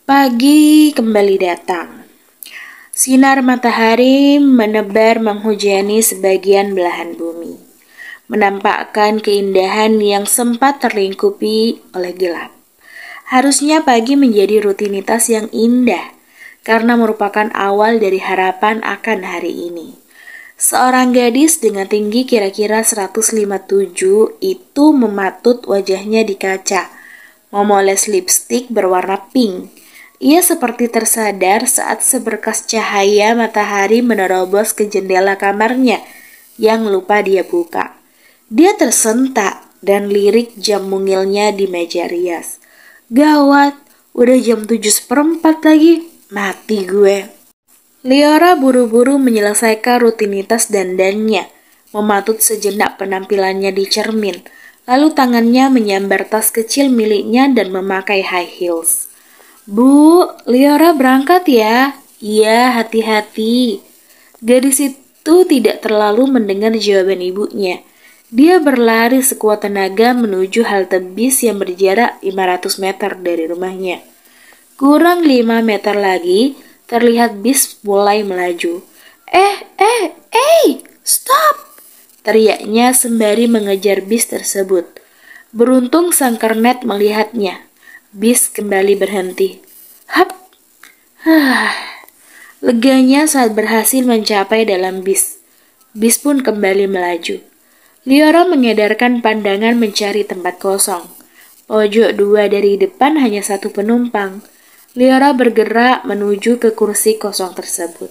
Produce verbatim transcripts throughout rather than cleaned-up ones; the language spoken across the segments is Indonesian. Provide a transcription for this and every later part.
Pagi kembali datang. Sinar matahari menebar menghujani sebagian belahan bumi, menampakkan keindahan yang sempat terlingkupi oleh gelap. Harusnya pagi menjadi rutinitas yang indah, karena merupakan awal dari harapan akan hari ini. Seorang gadis dengan tinggi kira-kira seratus lima puluh tujuh itu mematut wajahnya di kaca, memoles lipstik berwarna pink. Ia seperti tersadar saat seberkas cahaya matahari menerobos ke jendela kamarnya yang lupa dia buka. Dia tersentak dan lirik jam mungilnya di meja rias. Gawat, udah jam tujuh seperempat lagi, mati gue. Liora buru-buru menyelesaikan rutinitas dandannya, mematut sejenak penampilannya di cermin, lalu tangannya menyambar tas kecil miliknya dan memakai high heels. Bu, Liora berangkat ya? Iya, hati-hati. Gadis itu tidak terlalu mendengar jawaban ibunya. Dia berlari sekuat tenaga menuju halte bis yang berjarak lima ratus meter dari rumahnya. Kurang lima meter lagi, terlihat bis mulai melaju. Eh, eh, eh, stop! Teriaknya sembari mengejar bis tersebut. Beruntung sang kernet melihatnya. Bis kembali berhenti. Hap! Hah. Leganya saat berhasil mencapai dalam bis. Bis pun kembali melaju. Liora mengedarkan pandangan mencari tempat kosong. Pojok dua dari depan hanya satu penumpang. Liora bergerak menuju ke kursi kosong tersebut.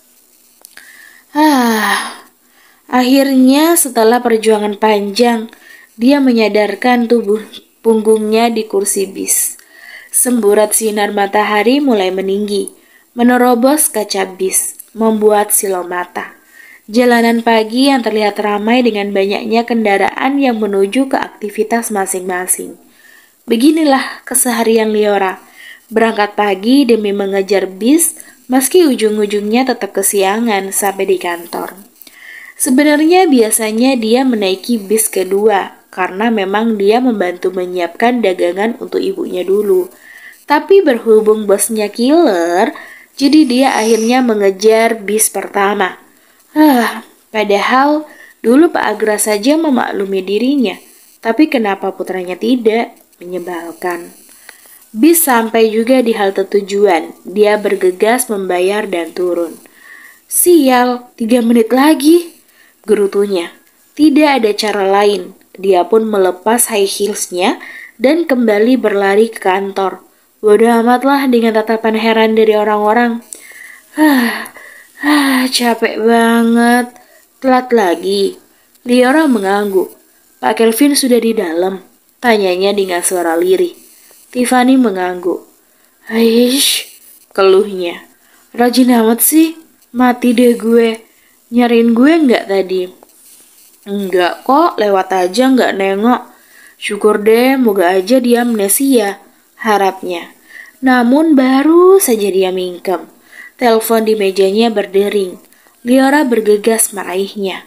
Ah, akhirnya setelah perjuangan panjang, dia menyadarkan tubuh punggungnya di kursi bis. Semburat sinar matahari mulai meninggi, menerobos kaca bis, membuat silau mata. Jalanan pagi yang terlihat ramai dengan banyaknya kendaraan yang menuju ke aktivitas masing-masing. Beginilah keseharian Liora, berangkat pagi demi mengejar bis, meski ujung-ujungnya tetap kesiangan sampai di kantor. Sebenarnya biasanya dia menaiki bis kedua, karena memang dia membantu menyiapkan dagangan untuk ibunya dulu. Tapi berhubung bosnya killer, jadi dia akhirnya mengejar bis pertama. Ah, padahal dulu Pak Agra saja memaklumi dirinya, tapi kenapa putranya tidak? Menyebalkan. Bis sampai juga di halte tujuan, dia bergegas membayar dan turun. Sial, tiga menit lagi, gerutunya. Tidak ada cara lain, dia pun melepas high heelsnya dan kembali berlari ke kantor. Bodoh amatlah dengan tatapan heran dari orang-orang. Ah, ah, capek banget. Telat lagi. Liora mengangguk. Pak Kelvin sudah di dalam, tanyanya dengan suara lirih. Tiffany mengangguk. Aish, keluhnya. Rajin amat sih, mati deh gue. Nyariin gue nggak tadi? Enggak kok, lewat aja nggak nengok. Syukur deh, moga aja dia amnesia, harapnya. Namun baru saja dia mingkem. Telepon di mejanya berdering. Liora bergegas meraihnya.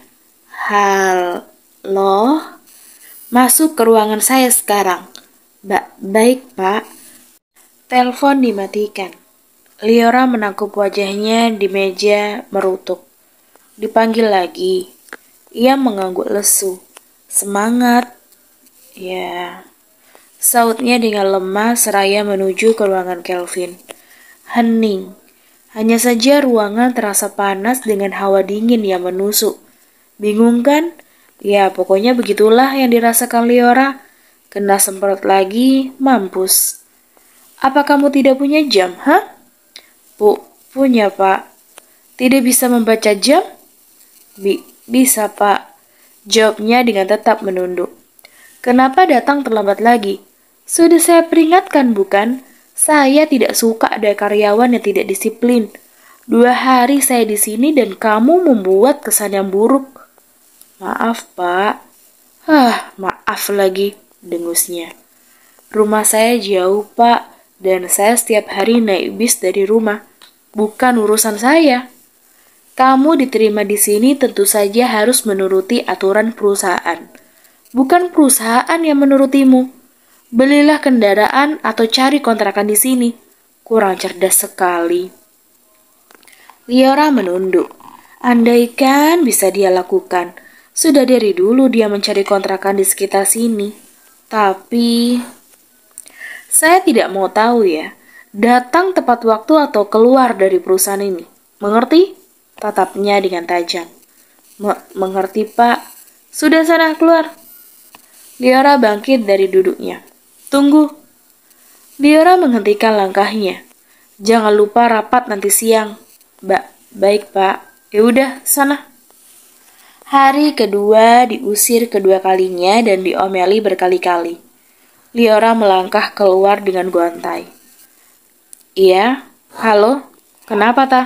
Halo? Masuk ke ruangan saya sekarang. Ba baik, Pak. Telepon dimatikan. Liora menangkup wajahnya di meja merutuk. Dipanggil lagi. Ia mengangguk lesu. Semangat. Ya, sautnya dengan lemah seraya menuju ke ruangan Kelvin. Hening. Hanya saja ruangan terasa panas dengan hawa dingin yang menusuk. Bingung kan? Ya, pokoknya begitulah yang dirasakan Liora. Kena semprot lagi, mampus. Apa kamu tidak punya jam, ha? Bu, punya, Pak. Tidak bisa membaca jam? Bi bisa, Pak. Jawabnya dengan tetap menunduk. Kenapa datang terlambat lagi? Sudah saya peringatkan, bukan? Saya tidak suka ada karyawan yang tidak disiplin. Dua hari saya di sini dan kamu membuat kesan yang buruk. Maaf, Pak. Hah, maaf lagi, dengusnya. Rumah saya jauh, Pak, dan saya setiap hari naik bis dari rumah. Bukan urusan saya. Kamu diterima di sini tentu saja harus menuruti aturan perusahaan. Bukan perusahaan yang menurutimu. Belilah kendaraan atau cari kontrakan di sini. kurang cerdas sekali. Liora menunduk. Andaikan bisa dia lakukan, sudah dari dulu dia mencari kontrakan di sekitar sini. Tapi saya tidak mau tahu ya, datang tepat waktu atau keluar dari perusahaan ini. Mengerti? Tatapnya dengan tajam. Mengerti, Pak. Sudah sana keluar. Liora bangkit dari duduknya. Tunggu. Liora menghentikan langkahnya. Jangan lupa rapat nanti siang. Ba baik, Pak. Ya udah, sana. Hari kedua diusir kedua kalinya dan diomeli berkali-kali. Liora melangkah keluar dengan gontai. Iya, halo, kenapa ta?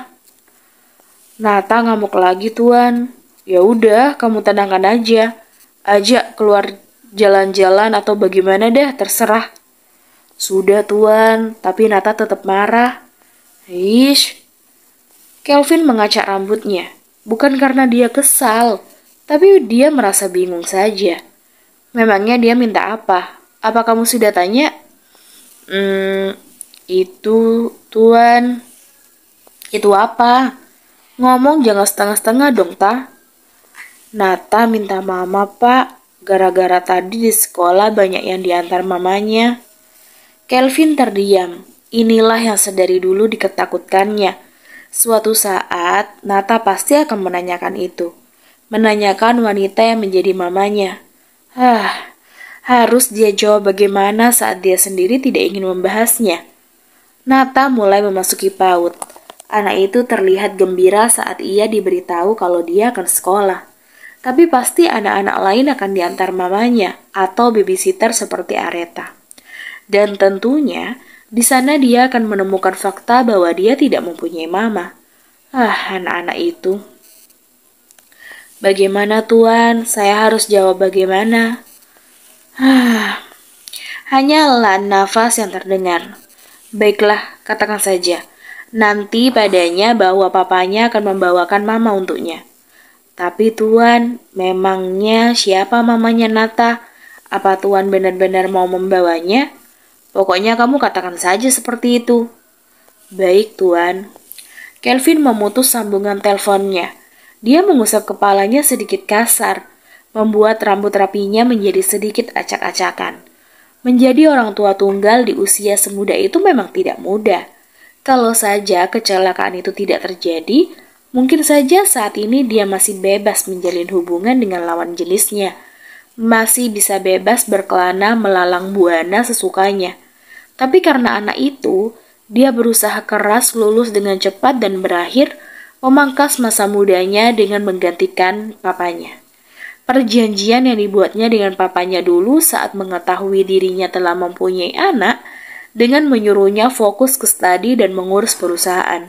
Nata ngamuk lagi, Tuan. Ya udah, kamu tenangkan aja. Ajak keluar jalan-jalan atau bagaimana deh, terserah. Sudah, Tuan, tapi Nata tetap marah. Ish. Kelvin mengacak rambutnya. Bukan karena dia kesal, tapi dia merasa bingung saja. Memangnya dia minta apa? Apa kamu sudah tanya? Hmm, itu, Tuan. Itu apa? Ngomong jangan setengah-setengah dong, ta. Nata minta mama, Pak. Gara-gara tadi di sekolah banyak yang diantar mamanya. Kelvin terdiam. Inilah yang sedari dulu diketakutkannya. Suatu saat, Nata pasti akan menanyakan itu. Menanyakan wanita yang menjadi mamanya. Hah, harus dia jawab bagaimana saat dia sendiri tidak ingin membahasnya. Nata mulai memasuki PAUD. Anak itu terlihat gembira saat ia diberitahu kalau dia akan sekolah. Tapi pasti anak-anak lain akan diantar mamanya atau babysitter seperti Areta. Dan tentunya, di sana dia akan menemukan fakta bahwa dia tidak mempunyai mama. Ah, anak-anak itu. Bagaimana, Tuan? Saya harus jawab bagaimana? Ah, hanya helaan nafas yang terdengar. Baiklah, katakan saja. Nanti padanya bahwa papanya akan membawakan mama untuknya. Tapi Tuan, memangnya siapa mamanya Nata? Apa Tuan benar-benar mau membawanya? Pokoknya kamu katakan saja seperti itu. Baik, Tuan. Kelvin memutus sambungan teleponnya. Dia mengusap kepalanya sedikit kasar, membuat rambut rapinya menjadi sedikit acak-acakan. Menjadi orang tua tunggal di usia semuda itu memang tidak mudah. Kalau saja kecelakaan itu tidak terjadi, mungkin saja saat ini dia masih bebas menjalin hubungan dengan lawan jenisnya. Masih bisa bebas berkelana melalang buana sesukanya. Tapi karena anak itu, dia berusaha keras lulus dengan cepat dan berakhir memangkas masa mudanya dengan menggantikan papanya. Perjanjian yang dibuatnya dengan papanya dulu saat mengetahui dirinya telah mempunyai anak, dengan menyuruhnya fokus ke studi dan mengurus perusahaan.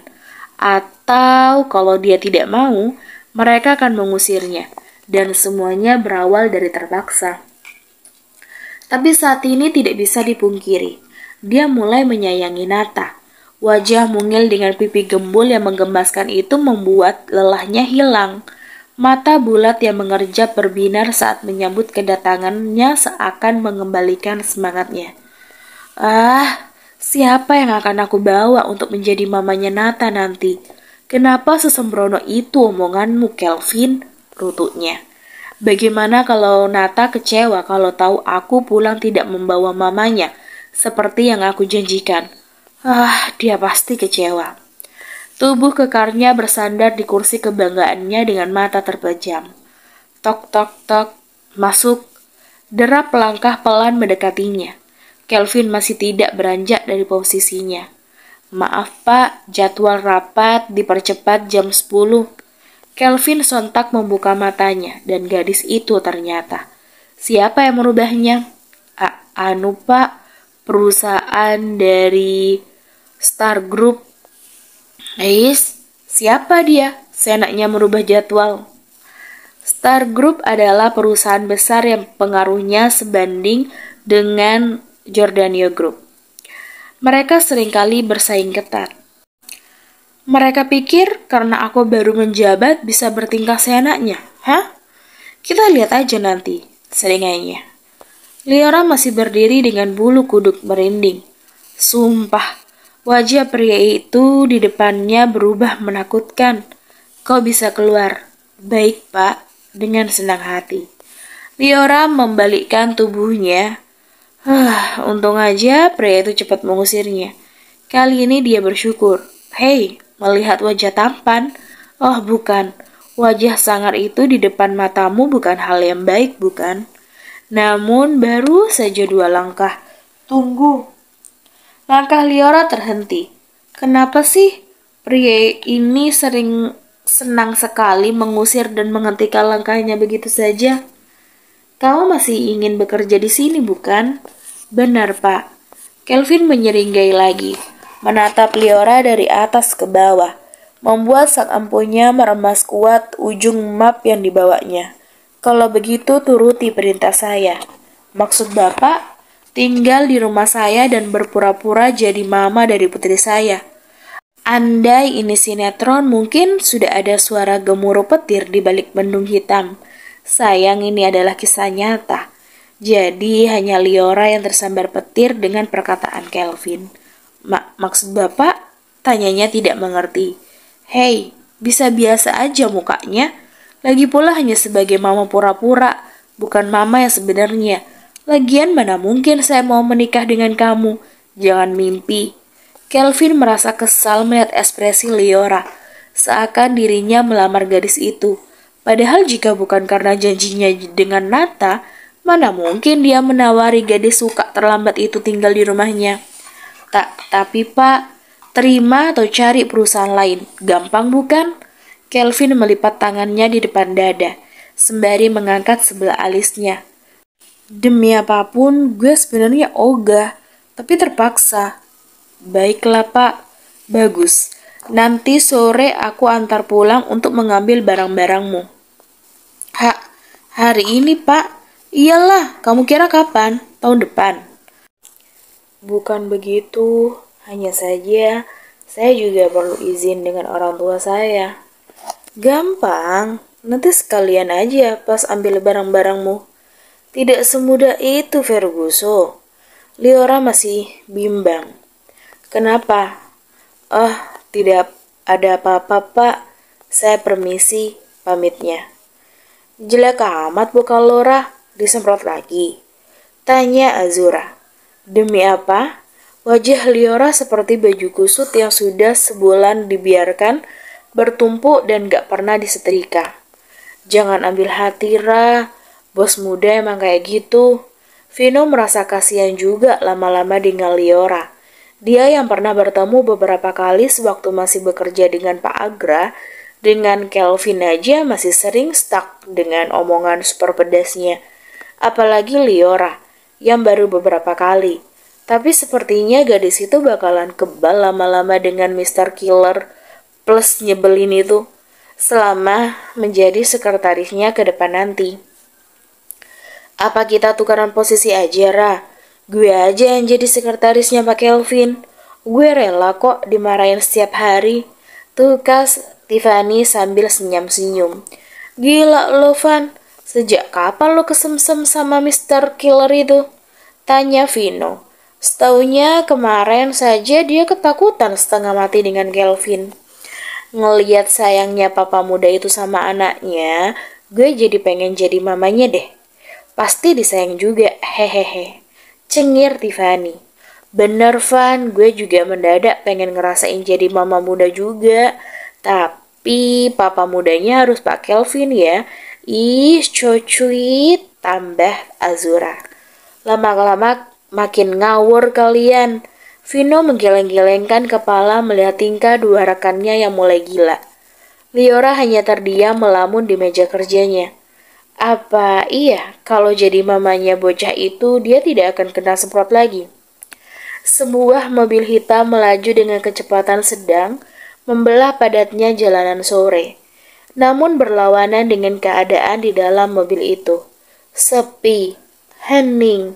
Atau kalau dia tidak mau, mereka akan mengusirnya. Dan semuanya berawal dari terpaksa. Tapi saat ini tidak bisa dipungkiri. Dia mulai menyayangi Nata. Wajah mungil dengan pipi gembul yang menggemaskan itu membuat lelahnya hilang. Mata bulat yang mengerjap berbinar saat menyambut kedatangannya seakan mengembalikan semangatnya. Ah, siapa yang akan aku bawa untuk menjadi mamanya Nata nanti? Kenapa sesembrono itu omonganmu, Kelvin? Rutuknya. Bagaimana kalau Nata kecewa kalau tahu aku pulang tidak membawa mamanya, seperti yang aku janjikan? Ah, dia pasti kecewa. Tubuh kekarnya bersandar di kursi kebanggaannya dengan mata terpejam. Tok, tok, tok. Masuk. Derap langkah pelan mendekatinya. Kelvin masih tidak beranjak dari posisinya. Maaf, Pak, jadwal rapat dipercepat jam sepuluh. Kelvin sontak membuka matanya, dan gadis itu ternyata. Siapa yang merubahnya? A anu Pak, perusahaan dari Star Group. Eis, siapa dia? Seenaknya merubah jadwal. Star Group adalah perusahaan besar yang pengaruhnya sebanding dengan Giordano Group. Mereka seringkali bersaing ketat. Mereka pikir karena aku baru menjabat bisa bertingkah seenaknya. Hah? Kita lihat aja nanti, seringainya. Liora masih berdiri dengan bulu kuduk merinding. Sumpah, Wajah pria itu di depannya berubah menakutkan. Kau bisa keluar. Baik, Pak, dengan senang hati. Liora membalikkan tubuhnya. Huh, untung aja pria itu cepat mengusirnya. Kali ini dia bersyukur. Hei, melihat wajah tampan. Oh, bukan. Wajah sangar itu di depan matamu bukan hal yang baik, bukan? Namun baru saja dua langkah. Tunggu. Langkah Liora terhenti. Kenapa sih pria ini sering senang sekali mengusir dan menghentikan langkahnya begitu saja? Kamu masih ingin bekerja di sini, bukan? Benar, Pak. Kelvin menyeringai lagi, menatap Liora dari atas ke bawah, membuat sak ampunya meremas kuat ujung map yang dibawanya. Kalau begitu turuti perintah saya. Maksud Bapak, tinggal di rumah saya dan berpura-pura jadi mama dari putri saya. Andai ini sinetron, mungkin sudah ada suara gemuruh petir di balik mendung hitam. Sayang ini adalah kisah nyata. Jadi hanya Liora yang tersambar petir dengan perkataan Kelvin. Mak maksud Bapak? Tanyanya tidak mengerti. Hei, bisa biasa aja mukanya. Lagi pula hanya sebagai mama pura-pura, bukan mama yang sebenarnya. Lagian mana mungkin saya mau menikah dengan kamu? Jangan mimpi. Kelvin merasa kesal melihat ekspresi Liora, seakan dirinya melamar gadis itu. Padahal jika bukan karena janjinya dengan Nata, mana mungkin dia menawari gadis suka terlambat itu tinggal di rumahnya. Tak, tapi Pak, terima atau cari perusahaan lain. Gampang bukan? Kelvin melipat tangannya di depan dada, sembari mengangkat sebelah alisnya. Demi apapun, gue sebenarnya ogah, tapi terpaksa. Baiklah, Pak. Bagus. Nanti sore aku antar pulang untuk mengambil barang-barangmu. Ha, hari ini, Pak? Iyalah, kamu kira kapan? Tahun depan. Bukan begitu, hanya saja saya juga perlu izin dengan orang tua saya. Gampang, nanti sekalian aja pas ambil barang-barangmu. Tidak semudah itu, Ferguso. Liora masih bimbang. Kenapa? Oh, tidak ada apa-apa, Pak. Saya permisi, pamitnya. Jelek amat bukan Laura, disemprot lagi. Tanya Azura. Demi apa? Wajah Liora seperti baju kusut yang sudah sebulan dibiarkan bertumpuk dan gak pernah disetrika. Jangan ambil hati, Ra. Bos muda emang kayak gitu. Vino merasa kasihan juga lama-lama dengan Liora. Dia yang pernah bertemu beberapa kali sewaktu masih bekerja dengan Pak Agra, dengan Kelvin aja masih sering stuck dengan omongan super pedasnya. Apalagi Liora, yang baru beberapa kali. Tapi sepertinya gadis itu bakalan kebal lama-lama dengan mister Killer plus nyebelin itu, selama menjadi sekretarisnya ke depan nanti. Apa kita tukaran posisi aja, Ra? Gue aja yang jadi sekretarisnya Pak Kelvin. Gue rela kok dimarahin setiap hari. Tuh kas, Tiffany sambil senyum-senyum. Gila lo, Van. Sejak kapan lo kesemsem sama mister Killer itu? Tanya Vino. Setaunya kemarin saja dia ketakutan setengah mati dengan Kelvin. Ngeliat sayangnya papa muda itu sama anaknya, gue jadi pengen jadi mamanya deh. Pasti disayang juga, hehehe. Cengir Tiffany. Bener Van, gue juga mendadak pengen ngerasain jadi mama muda juga. Tapi papa mudanya harus Pak Kelvin ya. Ih, cocuit, tambah Azura. Lama-lama makin ngawur kalian. Vino menggeleng-gelengkan kepala melihat tingkah dua rekannya yang mulai gila. Liora hanya terdiam melamun di meja kerjanya. Apa iya kalau jadi mamanya bocah itu dia tidak akan kena semprot lagi? Sebuah mobil hitam melaju dengan kecepatan sedang membelah padatnya jalanan sore. Namun berlawanan dengan keadaan di dalam mobil itu. Sepi, hening.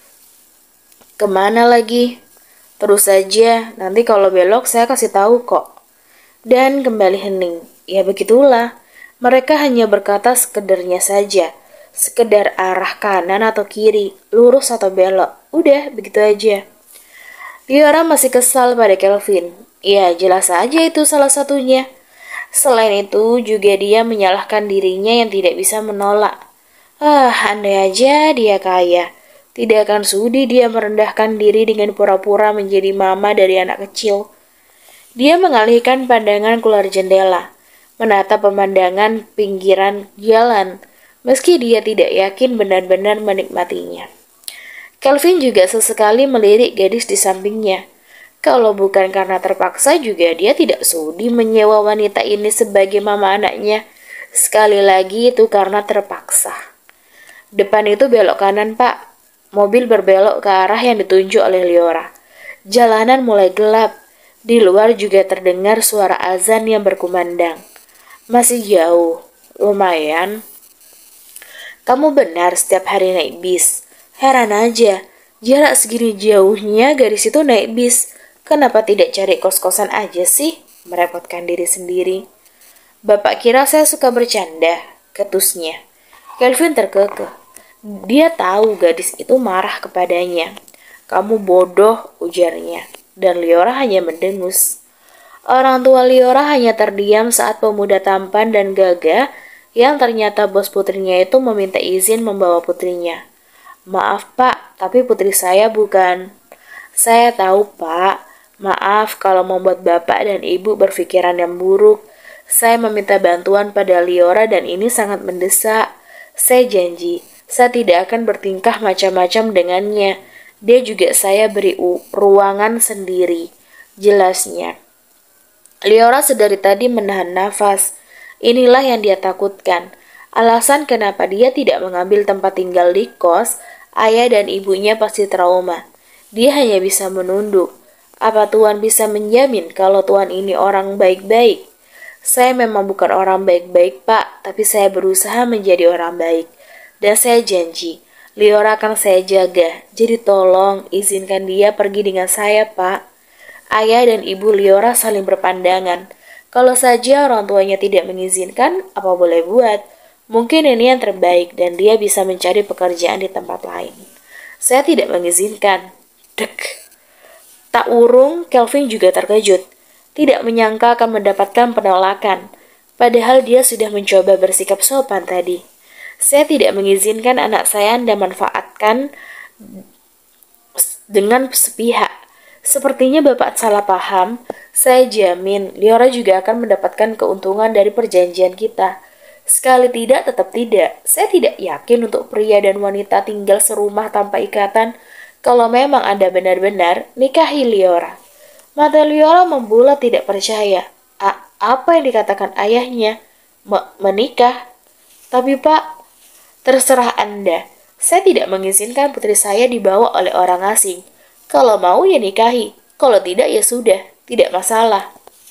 Kemana lagi? Terus saja, nanti kalau belok saya kasih tahu kok. Dan kembali hening. Ya begitulah. Mereka hanya berkata sekedarnya saja. Sekedar arah kanan atau kiri, lurus atau belok. Udah, begitu aja. Liora masih kesal pada Kelvin. Ya, jelas saja itu salah satunya. Selain itu, juga dia menyalahkan dirinya yang tidak bisa menolak. Ah, andai aja dia kaya. Tidak akan sudi dia merendahkan diri dengan pura-pura menjadi mama dari anak kecil. Dia mengalihkan pandangan keluar jendela, menatap pemandangan pinggiran jalan, meski dia tidak yakin benar-benar menikmatinya. Kelvin juga sesekali melirik gadis di sampingnya. Kalau bukan karena terpaksa juga dia tidak sudi menyewa wanita ini sebagai mama anaknya. Sekali lagi itu karena terpaksa. Depan itu belok kanan, Pak. Mobil berbelok ke arah yang ditunjuk oleh Liora. Jalanan mulai gelap. Di luar juga terdengar suara azan yang berkumandang. Masih jauh, lumayan. Kamu benar setiap hari naik bis. Heran aja, jarak segini jauhnya gadis itu naik bis. Kenapa tidak cari kos-kosan aja sih? Merepotkan diri sendiri. Bapak kira saya suka bercanda, ketusnya. Kelvin terkekeh. Dia tahu gadis itu marah kepadanya. Kamu bodoh, ujarnya. Dan Liora hanya mendengus. Orang tua Liora hanya terdiam saat pemuda tampan dan gagah yang ternyata bos putrinya itu meminta izin membawa putrinya. Maaf pak, tapi putri saya bukan. Saya tahu pak. Maaf kalau membuat bapak dan ibu berpikiran yang buruk. Saya meminta bantuan pada Liora dan ini sangat mendesak. Saya janji, saya tidak akan bertingkah macam-macam dengannya. Dia juga saya beri ruangan sendiri, jelasnya. Liora sedari tadi menahan nafas. Inilah yang dia takutkan. Alasan kenapa dia tidak mengambil tempat tinggal di kos, ayah dan ibunya pasti trauma. Dia hanya bisa menunduk. Apa Tuhan bisa menjamin kalau Tuhan ini orang baik-baik? Saya memang bukan orang baik-baik, Pak, tapi saya berusaha menjadi orang baik. Dan saya janji, Liora akan saya jaga. Jadi tolong izinkan dia pergi dengan saya, Pak. Ayah dan ibu Liora saling berpandangan. Kalau saja orang tuanya tidak mengizinkan, apa boleh buat? Mungkin ini yang terbaik dan dia bisa mencari pekerjaan di tempat lain. Saya tidak mengizinkan. Dek. Tak urung, Kelvin juga terkejut. Tidak menyangka akan mendapatkan penolakan. Padahal dia sudah mencoba bersikap sopan tadi. Saya tidak mengizinkan anak saya Anda manfaatkan dengan sepihak. Sepertinya Bapak salah paham. Saya jamin Liora juga akan mendapatkan keuntungan dari perjanjian kita. Sekali tidak, tetap tidak. Saya tidak yakin untuk pria dan wanita tinggal serumah tanpa ikatan. Kalau memang Anda benar-benar, nikahi Liora. Mata Liora membulat tidak percaya. A apa yang dikatakan ayahnya? M menikah? Tapi Pak, terserah Anda. Saya tidak mengizinkan putri saya dibawa oleh orang asing. Kalau mau ya nikahi. Kalau tidak ya sudah, tidak masalah.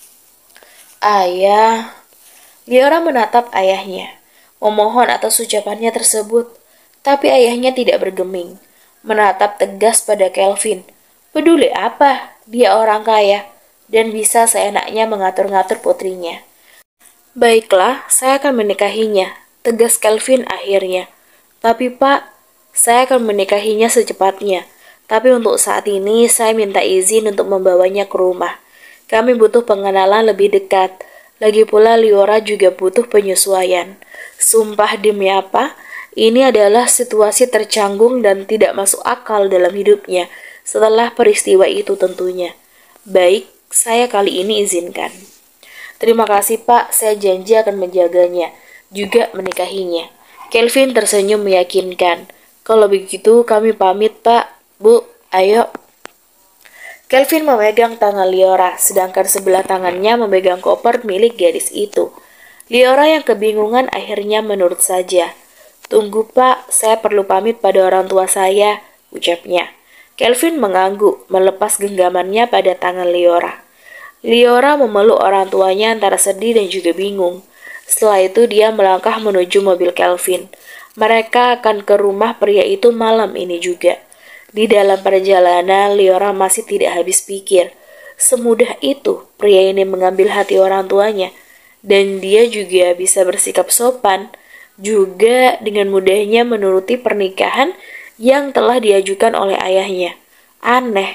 Ayah. Liora menatap ayahnya, memohon atas ucapannya tersebut. Tapi ayahnya tidak bergeming. Menatap tegas pada Kelvin. Peduli apa? Dia orang kaya dan bisa seenaknya mengatur-ngatur putrinya. Baiklah, saya akan menikahinya, tegas Kelvin akhirnya. Tapi Pak, saya akan menikahinya secepatnya. Tapi untuk saat ini saya minta izin untuk membawanya ke rumah. Kami butuh pengenalan lebih dekat. Lagi pula Liora juga butuh penyesuaian. Sumpah demi apa? Ini adalah situasi tercanggung dan tidak masuk akal dalam hidupnya setelah peristiwa itu tentunya. Baik, saya kali ini izinkan. Terima kasih Pak, saya janji akan menjaganya, juga menikahinya. Kelvin tersenyum meyakinkan. Kalau begitu kami pamit Pak, Bu, ayo. Kelvin memegang tangan Liora, sedangkan sebelah tangannya memegang koper milik gadis itu. Liora yang kebingungan akhirnya menurut saja. Tunggu Pak, saya perlu pamit pada orang tua saya, ucapnya. Kelvin mengangguk, melepas genggamannya pada tangan Liora. Liora memeluk orang tuanya antara sedih dan juga bingung. Setelah itu dia melangkah menuju mobil Kelvin. Mereka akan ke rumah pria itu malam ini juga. Di dalam perjalanan, Liora masih tidak habis pikir. Semudah itu pria ini mengambil hati orang tuanya. Dan dia juga bisa bersikap sopan. Juga dengan mudahnya menuruti pernikahan yang telah diajukan oleh ayahnya. Aneh,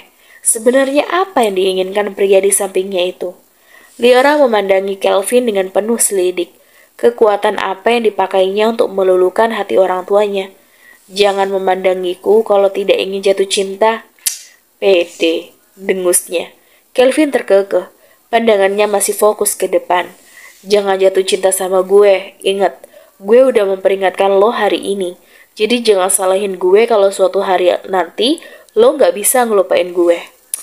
Sebenarnya apa yang diinginkan pria di sampingnya itu? Liora memandangi Kelvin dengan penuh selidik. Kekuatan apa yang dipakainya untuk meluluhkan hati orang tuanya? Jangan memandangiku kalau tidak ingin jatuh cinta. Pede, dengusnya. Kelvin terkekeh. Pandangannya masih fokus ke depan. Jangan jatuh cinta sama gue. Ingat, gue udah memperingatkan lo hari ini. Jadi jangan salahin gue kalau suatu hari nanti lo nggak bisa ngelupain gue.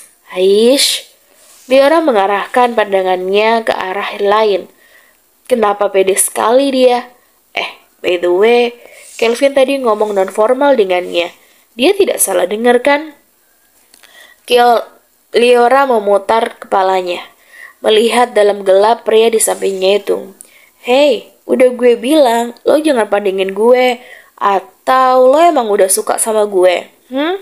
Aish, Liora mengarahkan pandangannya ke arah lain. Kenapa pede sekali dia? Eh, by the way, Kelvin tadi ngomong non-formal dengannya. Dia tidak salah dengar kan? Kiel, Liora memutar kepalanya, melihat dalam gelap pria di sampingnya itu. Hei, udah gue bilang, lo jangan pandingin gue. Atau lo emang udah suka sama gue? Hmm?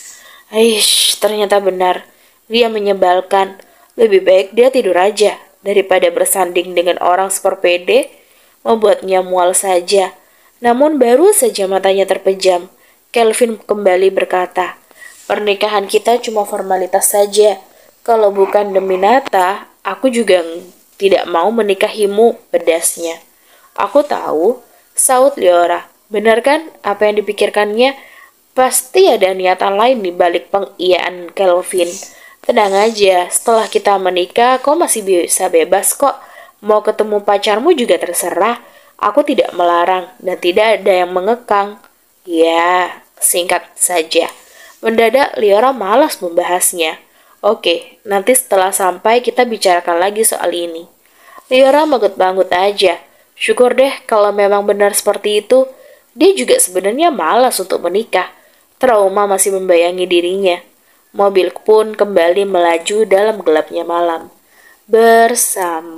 Aish, ternyata benar. Dia menyebalkan. Lebih baik dia tidur aja daripada bersanding dengan orang seperpede, membuatnya mual saja. Namun baru saja matanya terpejam, Kelvin kembali berkata, pernikahan kita cuma formalitas saja. Kalau bukan demi Nata, aku juga tidak mau menikahimu, pedasnya. Aku tahu, saut Liora. Benar kan apa yang dipikirkannya? Pasti ada niatan lain di balik pengiyakan Kelvin. Tenang aja, setelah kita menikah, kau masih bisa bebas kok. Mau ketemu pacarmu juga terserah. Aku tidak melarang dan tidak ada yang mengekang. Ya, singkat saja. Mendadak Liora malas membahasnya. Oke, nanti setelah sampai kita bicarakan lagi soal ini. Liora manggut-manggut aja. Syukur deh kalau memang benar seperti itu. Dia juga sebenarnya malas untuk menikah. Trauma masih membayangi dirinya. Mobil pun kembali melaju dalam gelapnya malam. Bersama